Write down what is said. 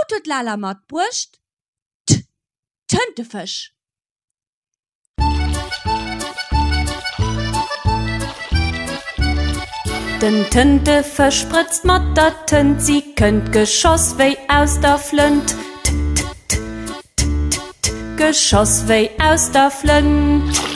tut Lala mat brucht? Tintefisch. Den Tintefisch spritzt mat der Tint, sie könnt Geschoss wei aus der Flint. Geschoss wei aus der Flint.